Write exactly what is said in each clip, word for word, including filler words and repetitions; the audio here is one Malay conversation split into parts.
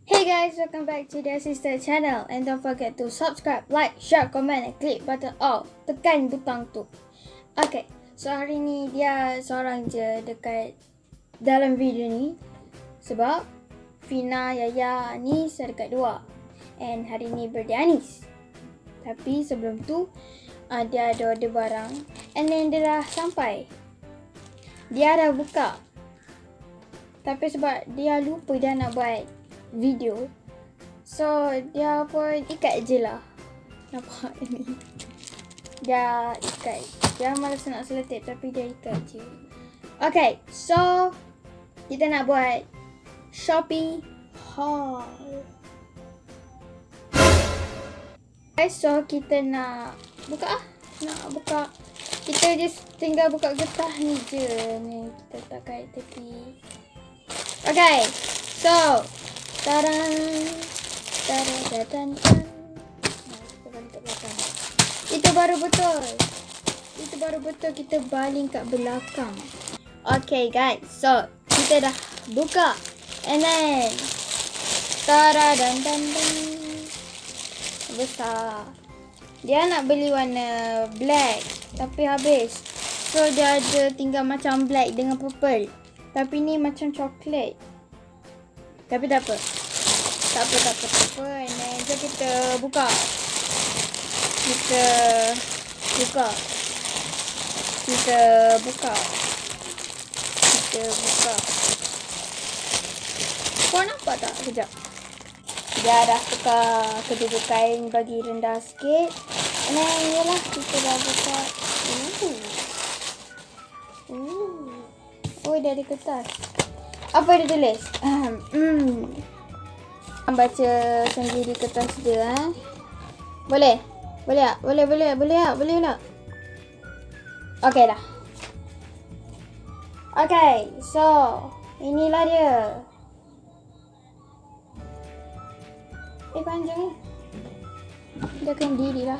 Hey guys, welcome back to their sister channel and don't forget to subscribe, like, share, comment and click button all. Tekan butang tu. Okay, so hari ni dia seorang je dekat dalam video ni sebab Fina, Yaya, Anis dekat dua. And hari ni birthday Anis. Tapi sebelum tu uh, dia ada order barang and then dia dah sampai. Dia dah buka. Tapi sebab dia lupa dia nak buat video, so dia pun ikat je lah. Nampak ni, dia ikat. Dia malas nak selotip tapi dia ikat je. Okay, so kita nak buat Shopee haul. Okay, so kita nak buka ah, nak buka. Kita just tinggal buka getah ni je. Ni kita letak kat tepi. Okay, so Tadang, tadang, tadang, tadang. Nah, kita balik kat belakang. Itu baru betul. Itu baru betul kita baling kat belakang. Okay guys, so kita dah buka. And then, tadang, tadang, tadang. Besar. Dia nak beli warna black, tapi habis. So dia ada tinggal macam black dengan purple. Tapi ni macam coklat. Tapi tak apa. Tak apa, tak apa, tak apa. And then, jom kita buka. Kita buka. Kita buka. Kita buka. Kau nampak tak? Sekejap. Dia dah tukar kedudukan bagi rendah sikit. And then, yalah, kita dah buka. Ooh. Ooh. Oh, dia ada kertas. Apa dia tulis? Hmm. Baca sendiri kertas dia. Eh? Boleh? Boleh tak? Boleh, boleh, boleh tak? Boleh tak? Okay dah. Okay, so inilah dia. Eh, panjang ni. Dia akan diri lah.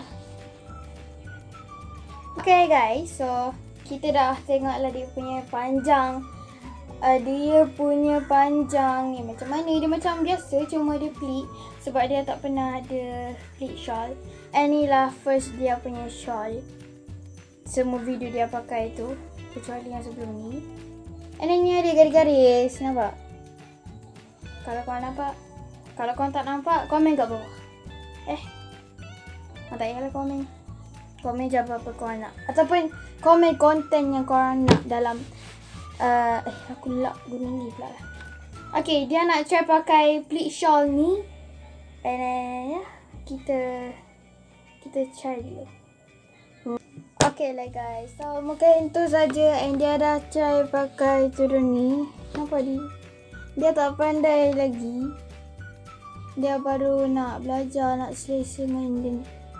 Okay guys, so kita dah tengoklah dia punya panjang. Uh, dia punya panjang ni macam mana? Dia macam biasa, cuma dia pleat sebab dia tak pernah ada pleat shawl. And inilah first dia punya shawl. Semua video dia pakai tu, kecuali yang sebelum ni. And then ni ada garis-garis, nampak? Kalau korang nampak, kalau korang tak nampak, komen kat bawah. Eh, tak payahlah komen. Komen je apa-apa korang nak. Ataupun komen konten yang korang nak dalam Uh, eh, aku lock guna ni pula lah. Okay, dia nak try pakai pleat shawl ni. And then, ya, yeah, kita Kita try dulu. Okay lah guys, so mungkin tu saja. And dia dah try pakai tudung ni. Nampak dia? Dia tak pandai lagi. Dia baru nak belajar, nak selesa main dia ni.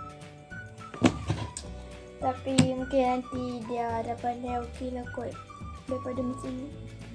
Tapi mungkin nanti dia dah pandai, okey lah kot daripada macam ni.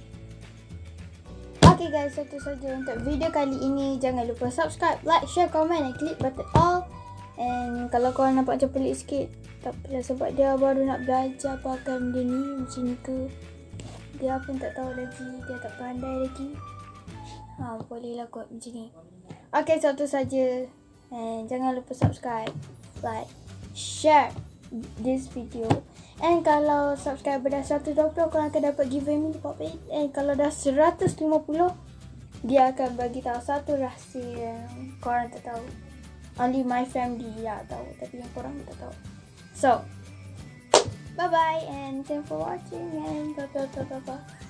Okay guys, so itu saja untuk video kali ini. Jangan lupa subscribe, like, share, comment dan klik button all. And kalau korang nampak macam pelik sikit, tak apalah sebab dia baru nak belajar pakai benda ni macam ni ke. Dia pun tak tahu lagi, dia tak pandai lagi. Ha, boleh lah kot macam ni. Okay, so itu saja. And jangan lupa subscribe, like, share this video. And kalau subscriber dah seratus dua puluh, korang akan dapat giveaway mini pop it. And kalau dah seratus lima puluh, dia akan bagi tahu satu rahsia yang korang tak tahu. Only my family lah tahu, tapi yang korang tak tahu. So, bye bye and thanks for watching and bye bye bye bye.